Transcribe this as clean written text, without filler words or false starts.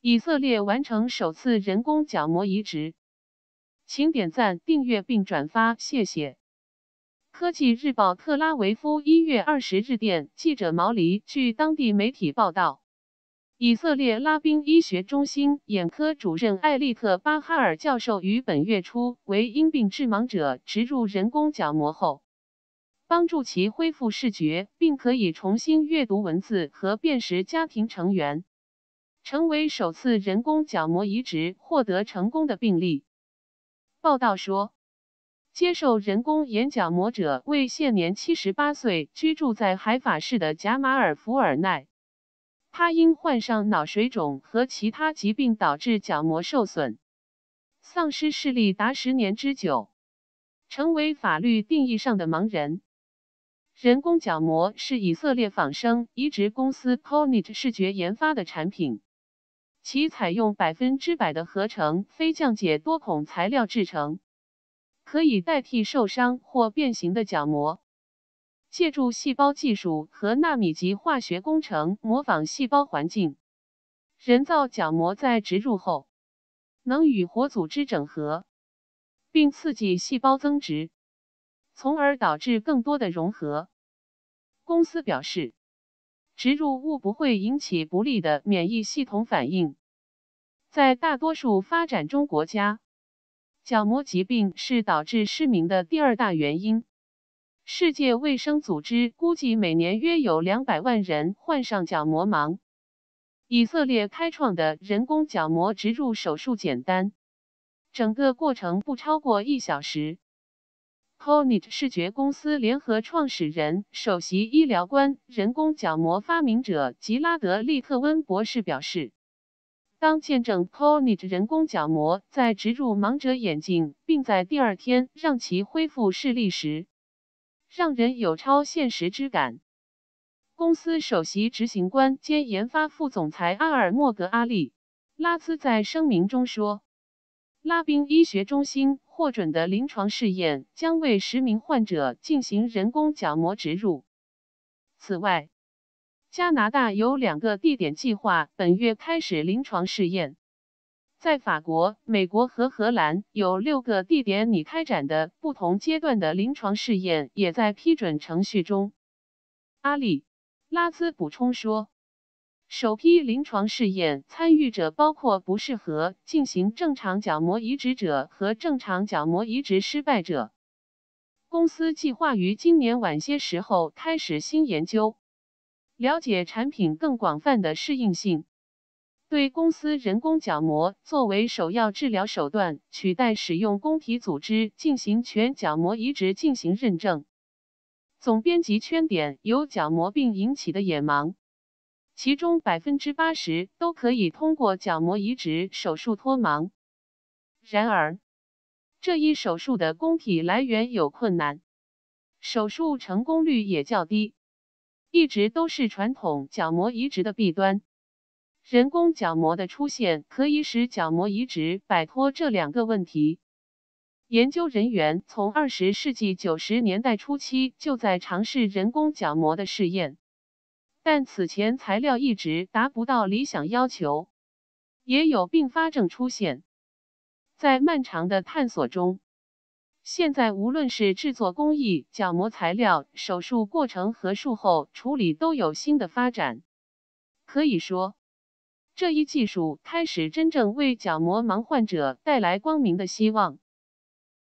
以色列完成首次人工角膜移植，请点赞、订阅并转发，谢谢。科技日报特拉维夫1月20日电，记者毛黎据当地媒体报道，以色列拉宾医学中心眼科主任艾利特·巴哈尔教授于本月初为因病致盲者植入人工角膜后，帮助其恢复视觉，并可以重新阅读文字和辨识家庭成员，成为首次人工角膜移植获得成功的病例。报道说，接受人工眼角膜者为现年78岁、居住在海法市的贾马尔·福尔奈。他因患上脑水肿和其他疾病导致角膜受损，丧失视力达10年之久，成为法律定义上的盲人。人工角膜是以色列仿生移植公司 Cornit 视觉研发的产品，其采用100%的合成非降解多孔材料制成，可以代替受伤或变形的角膜。借助细胞技术和纳米级化学工程模仿细胞环境，人造角膜在植入后能与活组织整合，并刺激细胞增殖，从而导致更多的融合。公司表示，植入物不会引起不利的免疫系统反应。在大多数发展中国家，角膜疾病是导致失明的第2大原因。世界卫生组织估计每年约有200万人患上角膜盲。以色列开创的人工角膜植入手术简单，整个过程不超过1小时。Cornit 视觉公司联合创始人、首席医疗官、人工角膜发明者吉拉德·利特温博士表示，当见证 Cornit 人工角膜在植入盲者眼睛，并在第2天让其恢复视力时，让人有超现实之感。公司首席执行官兼研发副总裁阿尔莫格阿利·拉兹在声明中说，拉宾医学中心获准的临床试验将为10名患者进行人工角膜植入。此外，加拿大有2个地点计划本月开始临床试验。在法国、美国和荷兰有6个地点拟开展的不同阶段的临床试验也在批准程序中。阿里·拉兹补充说，首批临床试验参与者包括不适合进行正常角膜移植者和正常角膜移植失败者。公司计划于今年晚些时候开始新研究，了解产品更广泛的适应性。对公司人工角膜作为首要治疗手段，取代使用供体组织进行全角膜移植进行认证。总编辑圈点由角膜病引起的眼盲，其中80%都可以通过角膜移植手术脱盲。然而，这一手术的供体来源有困难，手术成功率也较低，一直都是传统角膜移植的弊端。人工角膜的出现可以使角膜移植摆脱这2个问题。研究人员从20世纪90年代初期就在尝试人工角膜的试验，但此前材料一直达不到理想要求，也有并发症出现。在漫长的探索中，现在无论是制作工艺、角膜材料、手术过程和术后处理都有新的发展。可以说，这一技术开始真正为角膜盲患者带来光明的希望。